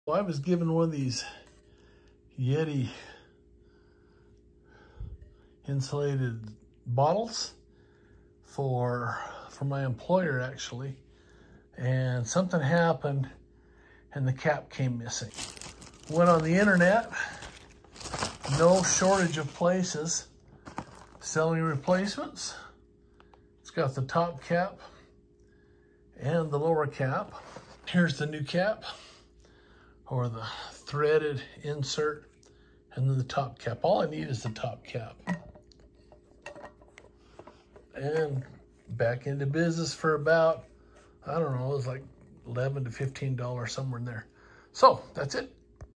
Well, I was given one of these Yeti insulated bottles for my employer, actually, and something happened and the cap came missing. Went on the internet, no shortage of places selling replacements. It's got the top cap and the lower cap. Here's the new cap, or the threaded insert, and then the top cap. All I need is the top cap. And back into business for about, I don't know, it was like $11 to $15, somewhere in there. So that's it.